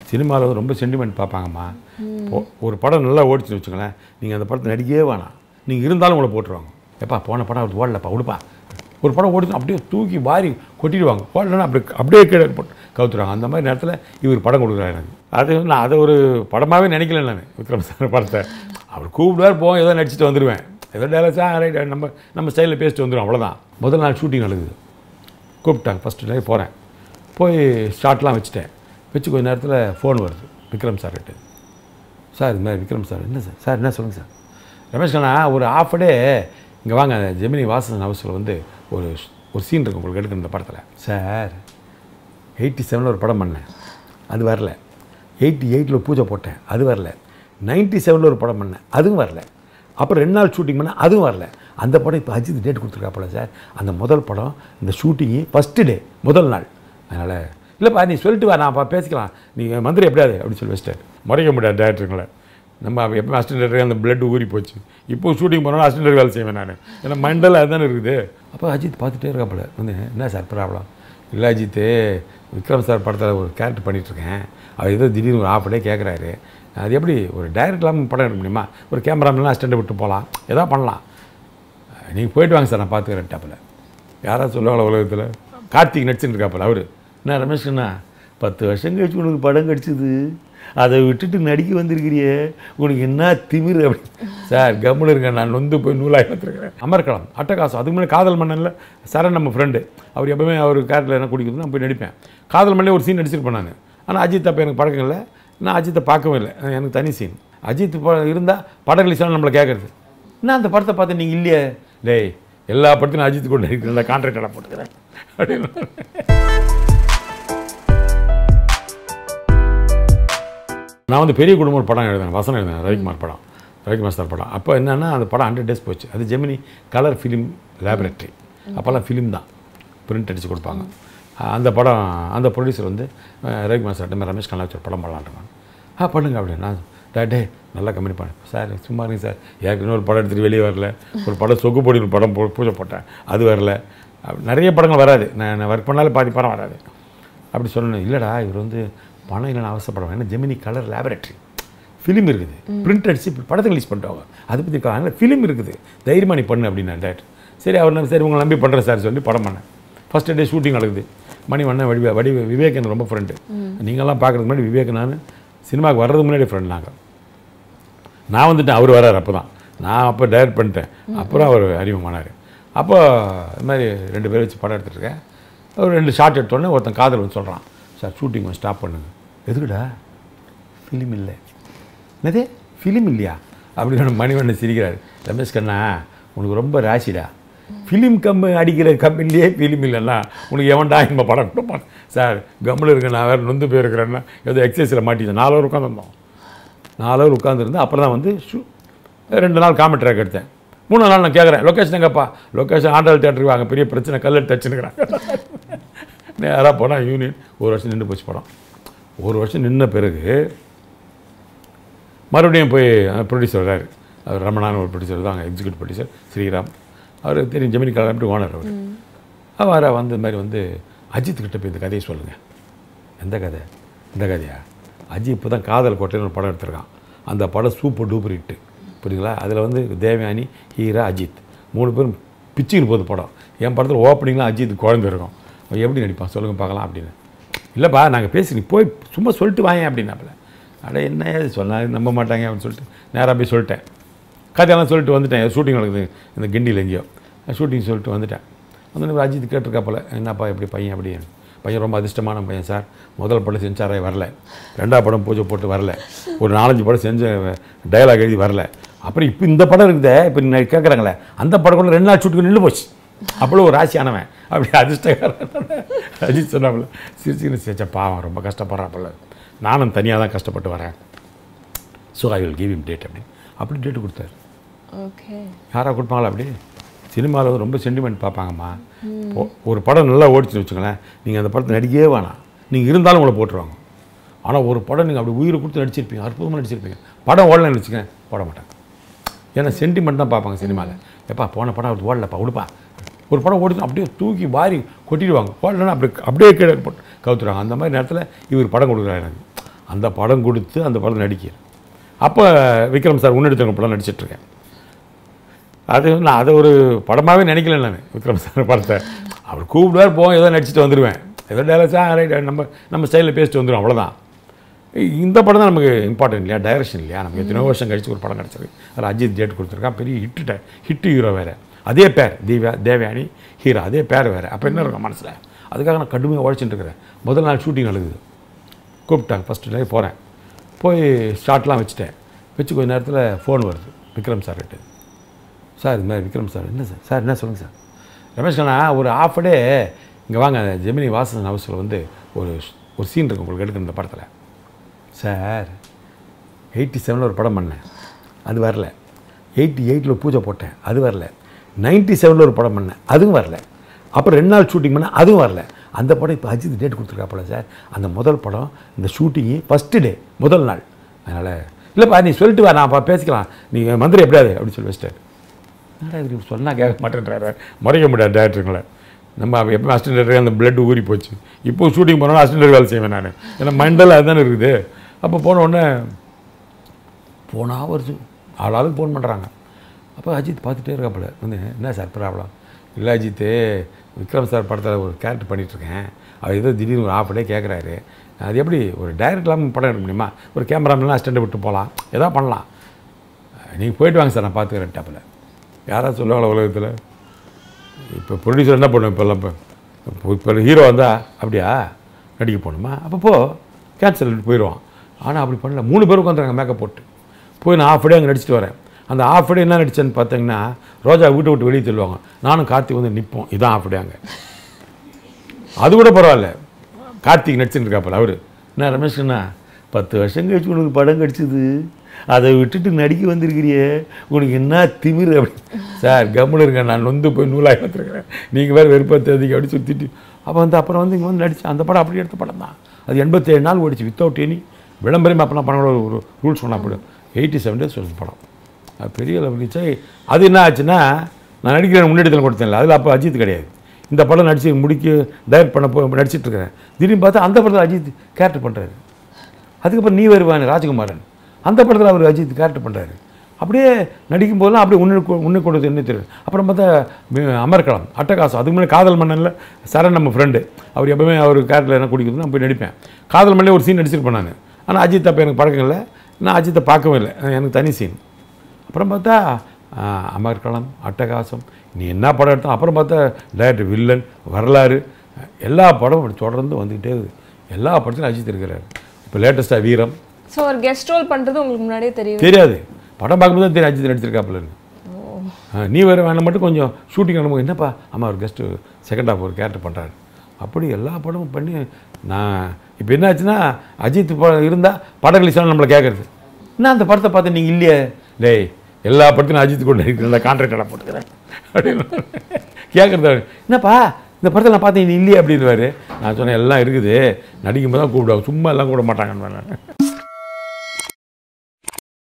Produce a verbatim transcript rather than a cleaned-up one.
சினிமாவில் வந்து ரொம்ப சென்டிமெண்ட் பார்ப்பாங்கம்மா. ஒரு படம் நல்லா ஓடிச்சுன்னு வச்சுங்களேன், நீங்கள் அந்த படத்தை நடிக்கவே வேணாம், நீங்கள் இருந்தாலும் உங்களை போட்டுருவாங்க. எப்பா போன படம் அது ஓடலப்பா விடுப்பா. ஒரு படம் ஓடிச்சு அப்படியே தூக்கி வாரி கொட்டிடுவாங்க, ஓடலன்னா அப்படி அப்படியே கீழே போட்டு கவுத்துருவாங்க. அந்த மாதிரி நேரத்தில் இவர் படம் கொடுக்குறாரு எனக்கு. அது நான் அதை ஒரு படமாகவே நினைக்கல நான். விக்ரம் சார் படத்தை அவர் கூப்பிடுவார், போவோம், ஏதோ நடிச்சுட்டு வந்துடுவேன், ஏதோ டேலஸாக ரைட் நம்ம நம்ம ஸ்டைலில் பேசிட்டு வந்துடுவோம், அவ்வளோதான். முதல் நாள் ஷூட்டிங் நடக்குது, கூப்பிட்டாங்க. ஃபஸ்ட்டு டே போகிறேன், போய் ஸ்டார்ட்லாம் வச்சுட்டேன். வச்சு கொஞ்சம் நேரத்தில் ஃபோன் வருது விக்ரம் சார் கிட்ட. சார் இது மாதிரி விக்ரம் சார். என்ன சார்? சார் என்ன சொல்லுங்கள் சார். ரமேஷ் கண்ணா ஒரு ஆஃப் டே இங்கே வாங்க, ஜெமினி வாசன் ஹவுஸில் வந்து ஒரு ஒரு சீன் இருக்குது உங்களுக்கு எடுக்கிற இந்த படத்தில். சார் எயிட்டி செவனில் ஒரு படம் பண்ணேன், அது வரல. எயிட்டி எயிட்டில் பூஜை போட்டேன், அது வரல. நைன்ட்டி செவனில் ஒரு படம் பண்ணேன், அதுவும் வரல. அப்புறம் ரெண்டு நாள் ஷூட்டிங் பண்ணேன், அதுவும் வரல. அந்த படம் இப்போ அஜித் டேட் கொடுத்துருக்காப்பல சார். அந்த முதல் படம் இந்த ஷூட்டிங்கு ஃபஸ்ட்டு டே முதல் நாள். அதனால் இல்லைப்பா நீ சொல்லிட்டு வா, நான் பேசிக்கலாம், நீங்கள் மந்திரி எப்படியாது அப்படின்னு சொல்லி வச்சிட்டார். முறைக்க முடியாது டேரக்டருங்களை. நம்ம எப்போ அசிஸ்டன்ட் டேரக்டர் அந்த பிளட் ஊறி போச்சு. இப்போ ஷூட்டிங் போனாலும் அசிஸ்டன்ட் வேலை செய்வேன் நான், ஏன்னா மண்டல் அதுதானே இருக்குது. அப்போ அஜித் பார்த்துட்டே இருக்காப்புல வந்து, என்ன சார் ப்ராப்ளம்? இல்லை அஜித்து, விக்ரம் சார் படத்தில் ஒரு கேரக்டர் பண்ணிகிட்ருக்கேன், அவர் ஏதோ திடீர்னு ஒரு ஆஃப் டே கேட்குறாரு, அது எப்படி ஒரு டைரக்ட் இல்லாமல் படம் எடுக்க முடியுமா? ஒரு கேமராமேன்லாம் அசிஸ்டண்ட்டை விட்டு போகலாம், எதாவது பண்ணலாம், நீங்கள் போய்ட்டு வாங்க சார், நான் பார்த்துக்கிறேன் டாப்பில். யாராவது சொல்லுவாங்களா உலகத்தில்? கார்த்திக் நடிச்சுட்டு இருக்காப்புல அவர். என்ன ரமேஷ் கண்ணா, பத்து வருஷம் கழிச்சு உனக்கு படம் கிடச்சிது, அதை விட்டுட்டு நடிக்க வந்திருக்கிறியே, உனக்கு என்ன திமிரு அப்படி. சார் கம்முன்னு இருங்க, நான் நொந்து போய் நூலாக எடுத்துருக்கிறேன். அமர்க்கலாம் அட்டகாசம். அதுக்கு முன்னாடி காதல் மன்னனில் சரண் நம்ம ஃப்ரெண்டு, அவர் எப்பவுமே அவர் கேரக்டரில் என்ன குடிக்கிறது நான் போய் நடிப்பேன். காதல் மண்ணே ஒரு சீன் நடிச்சிருப்பேன் நான். ஆனால் அஜித் அப்போ எனக்கு பழக்கம் இல்லை, நான் அஜித்தை பார்க்கவும் இல்லை, எனக்கு தனி சீன். அஜித் இருந்தால் படம் ரிலீஸ்லாம் நம்மளை கேட்குறது, நான் அந்த படத்தை பார்த்து நீங்கள் இல்லையே, டேய் எல்லா படத்தையும் நான் அஜித் கொண்டு இருக்கிறேன், நான் கான்ட்ராக்டெல்லாம் போட்டுக்கிறேன் அப்படின்னு. நான் வந்து பெரிய குடும்பம் ஒரு படம் எழுதினேன், வசனம் எழுதினேன், ரவிக்குமார் படம், ரவிக்குமார் சார் படம். அப்போ என்னென்னா அந்த படம் ஹண்ட்ரட் டேஸ் போச்சு. அது ஜெமினி கலர் ஃபிலிம் லேபரேட்டரி, அப்போல்லாம் ஃபிலிம் தான் பிரிண்ட் அடித்து கொடுப்பாங்க. அந்த படம் அந்த ப்ரொடியூசர் வந்து ரவிக்குமார் சார்ட்ட ரமேஷ் கண்ணா வச்சு ஒரு படம் பண்ணலான்றாங்க. ஆ பண்ணுங்க அப்படின்னு. நான் டே நல்லா கம்பெனி பண்ணேன் சார், சும்மா இருங்க சார், ஏற்கனவே ஒரு படம் எடுத்துகிட்டு வெளியே வரல, ஒரு படம் சொக்கு போடி ஒரு படம் பூஜை போட்டேன், அது வரல, நிறைய படங்கள் வராது, நான் ஒர்க் பண்ணாலும் பாதி படம் வராது அப்படி சொல்லணும். இல்லைடா இவர் வந்து பணம் இல்லைன்னு அவசரப்படுவாங்க, ஏன்னா ஜெமினி கலர் லேபரேட்டரி ஃபிலிம் இருக்குது, பிரிண்ட் அடிச்சு படத்தை ரிலீஸ் பண்ணிட்டாங்க, அது பற்றி அதனால் ஃபிலிம் இருக்குது, தைரியமாக நீ பண்ணு அப்படின்னா டேரக்டர். சரி அவர் நான் சரி உங்களை நம்பி பண்ணுறேன் சார் சொல்லி படம் பண்ணேன். ஃபஸ்ட் டே ஷூட்டிங் நடக்குது. மணி வண்ணன் வடி வடி விவேக் எனக்கு ரொம்ப ஃப்ரெண்டு. நீங்கள்லாம் பார்க்குறதுக்கு முன்னாடி விவேக் நான் சினிமாவுக்கு வர்றதுக்கு முன்னாடி ஃப்ரெண்ட். நாங்கள் நான் வந்துட்டேன், அவர் வரார் அப்போ தான், நான் அப்போ டைரக்ட் பண்ணிட்டேன், அப்புறம் அவர் அறிமுகமானார். அப்போ இது மாதிரி ரெண்டு பேர் வச்சு படம் எடுத்துகிட்ருக்கேன். ஒரு ரெண்டு ஷார்ட் எடுத்தோடனே ஒருத்தன் காதல் வந்து சொல்கிறான், சார் ஷூட்டிங் கொஞ்சம் ஸ்டாப் பண்ணுங்க. எதுக்குடா? ஃபிலிம் இல்லை. என்னது ஃபிலிம் இல்லையா அப்படின்னு மணிவண்ணன் சிரிக்கிறார். ரமேஷ் கண்ணா உனக்கு ரொம்ப ராசிடா, ஃபிலிம் கம்பெனி அடிக்கிற கம்பெனிலேயே ஃபிலிம் இல்லைன்னா உனக்கு எவன்டா இந்த படம் கொடுப்பான். சார் கம்மில் இருக்க, நான் வேறு நொந்து போயிருக்கிறேன்னா ஏதோ எக்ஸசைஸில் மாட்டிச்சேன். நாலு ஹவர் உட்காந்துருந்தோம், நாலு ஹவர் உட்காந்துருந்து அப்புறம் தான் வந்து ஷூ ரெண்டு நாள் காமெடி ட்ராக் எடுத்தேன். மூணு நாள் நான் கேட்குறேன் லொக்கேஷன் எங்கப்பா? லொக்கேஷன் ஆண்டாள் தேட்டருக்கு வாங்க, பெரிய பிரச்சனை, கல் எடுத்து தச்சுனுக்கிறாங்க. நேராக போனால் யூனியன். ஒரு வருஷம் நின்று போச்சு படம். ஒரு வருஷம் நின்ன பிறகு மறுபடியும் போய் ப்ரொடியூசர் வர்றாரு, அவர் ரமணான ஒரு ப்ரொடியூசர் தான், எக்ஸிக்யூட்டிவ் ப்ரொடியூசர் ஸ்ரீராம், அவர் தெரியும் ஜெமினி கலர் அப்படி ஓனர் அவர். அவர் வந்து இந்த மாதிரி வந்து அஜித் கிட்ட போய் இந்த கதையை சொல்லுங்கள். எந்த கதை? இந்த கதையா? அஜித் இப்போ தான் காதல் கோட்டைன்னு ஒரு படம் எடுத்திருக்கான், அந்த படம் சூப்பர் டூப்பர் ஹிட்டு, புரியுங்களா? அதில் வந்து தேவயானி, ஹீரா, அஜித் மூணு பேரும் பிச்சுக்கின்னு போகுது படம். என் படத்தில் ஓப்பனிங்லாம் அஜித் குழந்தை இருக்கும், அவன் எப்படி நடிப்பான் சொல்லுங்கள் பார்க்கலாம் அப்படின்னு. இல்லைப்பா நாங்கள் பேசி நீ போய் சும்மா சொல்லிட்டு வாங்க அப்படின்னாப்புல. அட என்ன சொன்னால் நம்ப மாட்டாங்க அப்படின்னு சொல்லிட்டு நேராக போய் சொல்லிட்டேன். கதையெல்லாம் சொல்லிட்டு வந்துட்டேன். ஷூட்டிங் நடக்குது இந்த கிண்டியில் எங்கேயோ, ஷூட்டிங் சொல்லிட்டு வந்துட்டேன். வந்து அஜித் கேட்டிருக்காப்போல, என்னப்பா எப்படி பையன் அப்படின்னு. பையன் ரொம்ப அதிர்ஷ்டமான பையன் சார், முதல் படம் செஞ்சாரே வரல, ரெண்டாவது படம் பூஜை போட்டு வரல, ஒரு நாலஞ்சு படம் செஞ்ச டயலாக் எழுதி வரல, அப்புறம் இப்போ இந்த படம் இருக்குதே இப்போ நீங்கள் கேட்குறாங்களே அந்த படம் கூட ரெண்டு நாள் ஷூட்டுக்கு நின்று போச்சு. அவ்வளோ ஒரு ராசியானவன் அப்படி அதிர்ஷ்டக்காரன். அஜித் சொன்னாப்புல சிரிச்சுன்னு சிரிச்சா, பாவம் ரொம்ப கஷ்டப்படுறாப்புல, நானும் தனியாக தான் கஷ்டப்பட்டு வரேன், so I will give him date அப்படின்னு அப்படி டேட்டு கொடுத்தாரு. ஓகே, யாராக கொடுப்பாங்களா? அப்படி சினிமாவில் வந்து ரொம்ப சென்டிமெண்ட் பார்ப்பாங்கம்மா. ஒரு படம் நல்லா ஓடிச்சுன்னு வச்சுங்களேன், நீங்கள் அந்த படத்தை நடிக்கவே வேணாம், நீங்கள் இருந்தாலும் உங்களை போட்டுருவாங்க. ஆனால் ஒரு படம் நீங்கள் அப்படி உயிரை கொடுத்து நடிச்சிருப்பீங்க, அற்புதமாக நடிச்சிருப்பீங்க, படம் ஓடலன்னு வச்சுக்கேன் போட மாட்டாங்க. ஏன்னா சென்டிமெண்ட் தான் பார்ப்பாங்க சினிமாவில். எப்பா போன படம் அது ஓடலப்பா விடுப்பா. ஒரு படம் ஓடிச்சு அப்படியே தூக்கி வாரி கொட்டிடுவாங்க, ஓடலன்னா அப்படி அப்படியே கீழே போட்டு கவுத்துருவாங்க. அந்த மாதிரி நேரத்தில் இவர் படம் கொடுக்குறாரு எனக்கு. அந்த படம் கொடுத்து அந்த படம் நடிக்கிறேன். அப்போ விக்ரம் சார் உன்னெடுத்தவங்க படம் நடிச்சிட்ருக்கேன். அது நான் அதை ஒரு படமாகவே நினைக்கல நான். விக்ரம் சார் படத்தை அவர் கூப்பிடுவார், போவோம், ஏதோ நடிச்சுட்டு வந்துடுவேன். ஏதோ டைலாக்ஸாக ரைட் நம்ம நம்ம ஸ்டைலில் பேசிட்டு வந்துடும், அவ்வளோதான். இந்த படம் தான் நமக்கு இம்பார்ட்டன்ட் இல்லையா, டைரக்ஷன் இல்லையா. நமக்கு எத்தனையோ வருஷம் கழிச்சு ஒரு படம் கிடச்சிருக்கு. அதில் அஜித் டேட் கொடுத்துருக்கான், பெரிய ஹிட்டு ஹிட்டு ஹீரோ வேறு, அதே பேர் தீவா தேவயானி ஹீரோ, அதே பேர் வேறு. அப்போ என்ன இருக்கும் மனசில்? அதுக்காக நான் கடுமையாக உழைச்சிட்டு இருக்கிறேன். முதல் நாள் ஷூட்டிங் நடக்குது, கூப்பிட்டாங்க. ஃபஸ்ட்டு டே போகிறேன், போய் ஷார்ட்லாம் வச்சுட்டேன். வச்சு கொஞ்சம் நேரத்தில் ஃபோன் வருது விக்ரம் சார் கிட்ட. சார் இந்த மாதிரி விக்ரம் சார். என்ன சார்? சார் என்ன சொல்லுங்கள் சார். ரமேஷ் கண்ணா, ஒரு ஆஃப் டே இங்கே வாங்க, ஜெமினி வாசன் ஹவுஸில் வந்து ஒரு ஒரு சீன் இருக்குது உங்களுக்கு எடுக்கணும் இந்த படத்தில். சார் எயிட்டி செவனில் ஒரு படம் பண்ணேன், அது வரல. எயிட்டி எயிட்டில் பூஜை போட்டேன், அது வரல. நைன்ட்டி செவனில் ஒரு படம் பண்ணேன், அதுவும் வரல. அப்புறம் ரெண்டு நாள் ஷூட்டிங் பண்ணேன், அதுவும் வரல. அந்த படம் இப்போ அஜித் டேட் கொடுத்துருக்காப்பல சார். அந்த முதல் படம் இந்த ஷூட்டிங்கு ஃபஸ்ட்டு டே முதல் நாள். அதனால் இல்லைப்பா நீ சொல்லிட்டு வா, நான் பேசிக்கலாம், நீங்கள் மந்திரி எப்படியாது அப்படின்னு சொல்லி வச்சிட்டார். என்னடா இது சொன்னால் கேட்க மாட்டேன்றாரு. முறைக்க முடியாது டேரக்டருங்களை. நம்ம எப்போ அசிஸ்டன்ட் டேரக்டர் அந்த பிளட் ஊறி போச்சு. இப்போது ஷூட்டிங் போனோன்னா அசிஸ்டன்ட் வேலை செய்வேன் நான், ஏன்னா மைண்டில் அதுதானே இருக்குது. அப்போ போன உடனே போனால் வருது, ஆளாளுக்கு ஃபோன் பண்ணுறாங்க. அப்போ அஜித் பார்த்துட்டே இருக்காப்புல வந்து, என்ன சார் ப்ராப்ளம்? இல்லை அஜித்து, விக்ரம் சார் படத்தில் ஒரு கேரக்டர் பண்ணிகிட்ருக்கேன், அவர் ஏதோ திடீர்னு ஒரு ஆஃப் டே கேட்குறாரு. அது எப்படி ஒரு டைரக்ட் இல்லாமல் படம் எடுக்க முடியுமா? ஒரு கேமராமேலாம் அசிஸ்டண்ட்டை விட்டு போகலாம், எதாவது பண்ணலாம். நீங்கள் போய்ட்டு வாங்க சார், நான் பார்த்துக்கிறேன் டாப்பில். யாராவது சொல்லுவாங்களா உலகத்தில்? இப்போ ப்ரொடியூசர் என்ன பண்ணுவோம் இப்போல்லாம்? இப்போ இப்போ ஹீரோ வந்தால் அப்படியா நடிக்க போகணுமா? அப்போ போ, கேன்சல் போயிடுவான். ஆனால் அப்படி பண்ணல. மூணு பேர் உட்காந்துறாங்க மேக்கப் போட்டு. போய் நான் ஆஃப் டே அங்கே நடிச்சிட்டு வரேன். அந்த ஆஃப் டே என்ன நடிச்சேன்னு பார்த்தீங்கன்னா, ரோஜா வீட்டை விட்டு வெளியே தள்ளுவாங்க, நானும் கார்த்திக் வந்து நிற்போம். இதான் ஆஃப் டே அங்கே. அது கூட பரவாயில்ல, கார்த்திக் நடிச்சுட்டு இருக்காப்பல அவர். என்ன ரமேஷ் அண்ணா, பத்து வருஷம் கழிச்சு உனக்கு படம் கிடச்சிது, அதை விட்டுட்டு நடிக்க வந்திருக்கிறியே, உனக்கு என்ன திமிரு அப்படி. சார் கம்முன்னு இருங்க, நான் நொந்து போய் நூலாக எடுத்துருக்கிறேன், நீங்கள் வேறு வெறுப்பத்ததிக்கு அப்படி சுற்றிட்டு. அப்போ வந்து அப்புறம் வந்து இங்கே வந்து நடிச்சு அந்த படம் அப்படி எடுத்த படம் தான். அது எண்பத்தேழு நாள் ஓடிச்சு வித்தவுட் எனி விளம்பரம். அப்போலாம் படம் ஒரு ரூல்ஸ் சொன்னால் போய்டும். எயிட்டி செவன் டேஸ் சொல்லுங்க படம். அது பெரிய லெவல் இருந்துச்சு. அது என்ன ஆச்சுன்னா, நான் நடிக்கிறேன் முன்னெடுத்தல் கொடுத்தேன்ல, அதில் அப்போ அஜித் கிடையாது. இந்த படம் நடிச்சு முடிக்க டைரக்ட் பண்ண போ நடிச்சிட்ருக்கிறேன். திடீர்னு பார்த்தா அந்த படத்தில் அஜித் கேரக்டர் பண்ணுறாரு. அதுக்கப்புறம் நீ வருவான் ராஜகுமாரன், அந்த படத்தில் அவர் அஜித் கேரக்டர் பண்ணுறாரு. அப்படியே நடிக்கும் போதெல்லாம் அப்படியே உன்னை உன்னை கொடுத்து என்ன தெரியும். அப்புறம் பார்த்தா அமர்கலம், அட்டகாசம், அதுக்கு முன்னாடி காதல் மன்னனில் சரண் நம்ம ஃப்ரெண்டு, அவர் எப்பவுமே அவர் கேரக்டரில் என்ன குடிக்கிறது நான் போய் நடிப்பேன். காதல் மண்ணில் ஒரு சீன் நடிச்சிருப்பேன் நான். ஆனால் அஜித் அப்போ எனக்கு பழக்கம் இல்லை, நான் அஜித்தை பார்க்கவே இல்லை, எனக்கு தனி சீன். அப்புறம் பார்த்தா அமர்கலம், அட்டகாசம், நீ என்ன படம் எடுத்தோம். அப்புறம் பார்த்தா டைரக்டர் வில்லன், வரலாறு, எல்லா படமும் தொடர்ந்து வந்துக்கிட்டே இருக்குது. எல்லா படத்திலும் அஜித் இருக்கிறார். இப்போ லேட்டஸ்ட்டாக வீரம். ஸோ ஒரு கெஸ்ட் ரோல் பண்ணுறது உங்களுக்கு முன்னாடியே தெரியும்? தெரியாது, படம் பார்க்கும்போது தான் தெரியும் அஜித் நடிச்சிருக்காப்புலன்னு. நீ வேறு வேணாம் மட்டும் கொஞ்சம் ஷூட்டிங் பண்ணும்போது, என்னப்பா ஆமாம் ஒரு கெஸ்ட்டு செகண்ட் ஹாஃப் ஒரு கேரக்டர் பண்ணுறாரு. அப்படி எல்லா படமும் பண்ணி நான் இப்போ என்ன ஆச்சுன்னா, அஜித் படம் இருந்தால் படம் ரிலீஸ் ஆனால் நம்மளை கேட்குறது, என்ன அந்த படத்தை பார்த்து நீங்கள் இல்லையே, டேய் எல்லா படத்தையும் அஜித் கொண்டு இருக்கிற கான்ட்ராக்ட் எல்லாம் போட்டுக்கிறேன் அப்படின்னு கேட்குறது. என்னப்பா இந்த படத்தில் நான் பார்த்தேன் நீ இல்லையே அப்படின்வாரு. நான் சொன்னேன் எல்லாம் இருக்குது, நடிக்கும்போது தான் கூப்பிடுவாங்க, சும்மா எல்லாம் கூட மாட்டாங்கன்னு.